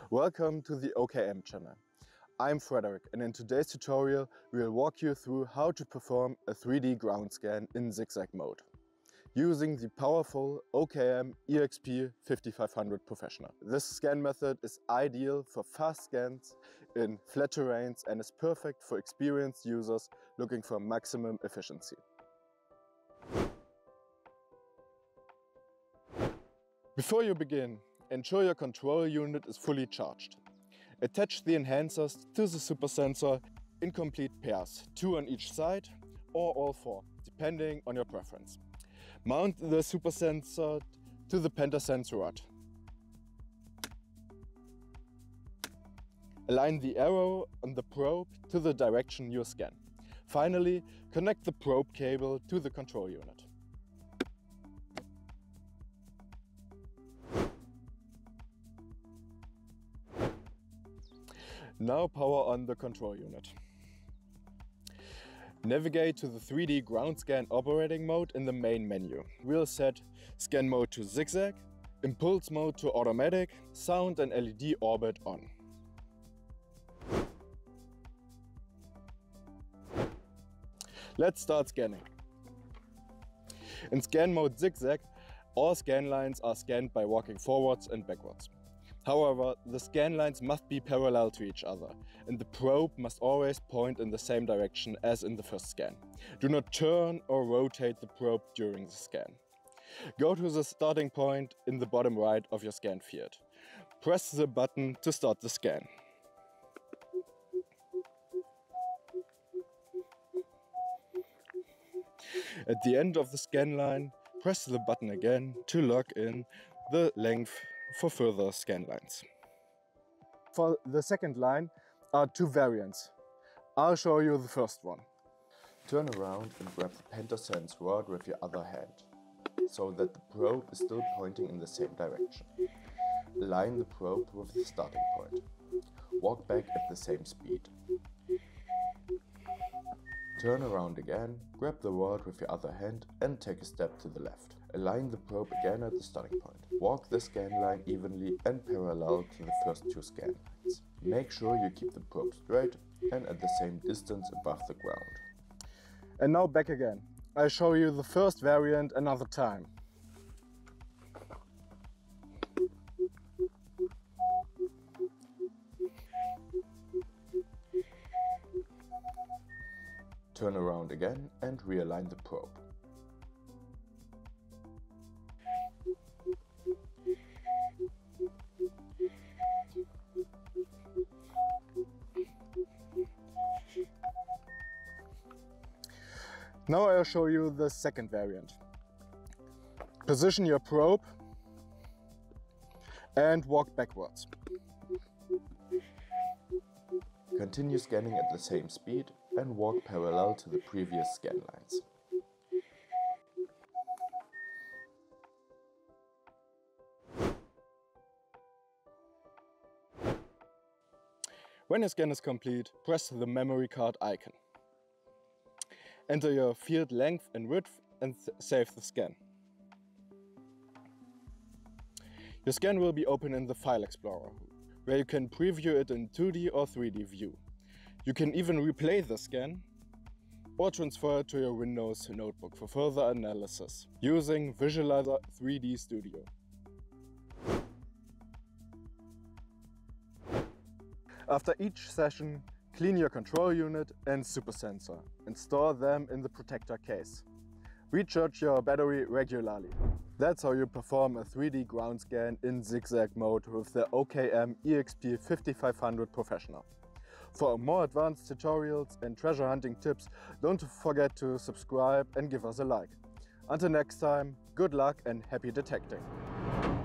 Welcome to the OKM channel. I'm Frederick, and in today's tutorial we'll walk you through how to perform a 3D ground scan in ZigZag mode using the powerful OKM eXp 5500 Professional. This scan method is ideal for fast scans in flat terrains and is perfect for experienced users looking for maximum efficiency. Before you begin, ensure your control unit is fully charged. Attach the enhancers to the super sensor in complete pairs, 2 on each side or all 4, depending on your preference. Mount the super sensor to the pentasense rod. Align the arrow on the probe to the direction you scan. Finally, connect the probe cable to the control unit. Now power on the control unit. Navigate to the 3D ground scan operating mode in the main menu. We'll set scan mode to ZigZag, impulse mode to automatic, sound and LED orbit on. Let's start scanning. In scan mode ZigZag, all scan lines are scanned by walking forwards and backwards. However, the scan lines must be parallel to each other, and the probe must always point in the same direction as in the first scan. Do not turn or rotate the probe during the scan. Go to the starting point in the bottom right of your scan field. Press the button to start the scan. At the end of the scan line, press the button again to lock in the length for further scan lines. For the second line are 2 variants. I'll show you the first one. Turn around and grab the pentasense rod with your other hand, so that the probe is still pointing in the same direction. Align the probe with the starting point. Walk back at the same speed. Turn around again, grab the rod with your other hand and take a step to the left. Align the probe again at the starting point. Walk the scan line evenly and parallel to the first 2 scan lines. Make sure you keep the probe straight and at the same distance above the ground. And now back again. I'll show you the first variant another time. Turn around again and realign the probe. Now I'll show you the second variant. Position your probe and walk backwards. Continue scanning at the same speed and walk parallel to the previous scan lines. When your scan is complete, press the memory card icon. Enter your field length and width and save the scan. Your scan will be open in the File Explorer, where you can preview it in 2D or 3D view. You can even replay the scan or transfer it to your Windows notebook for further analysis using Visualizer 3D Studio. After each session, clean your control unit and super sensor and store them in the protector case. Recharge your battery regularly. That's how you perform a 3D ground scan in ZigZag mode with the OKM eXp 5500 Professional. For more advanced tutorials and treasure hunting tips, don't forget to subscribe and give us a like. Until next time, good luck and happy detecting!